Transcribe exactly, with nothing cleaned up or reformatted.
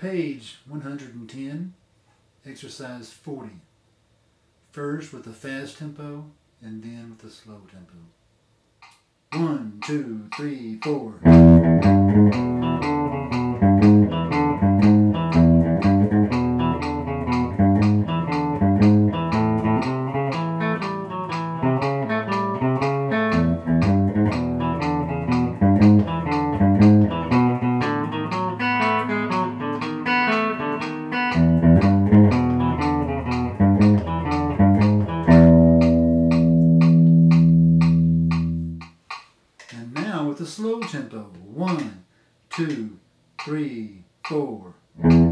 page one hundred ten, exercise forty. First with the fast tempo and then with the slow tempo. One, two, three, four. With the slow tempo. One, two, three, four.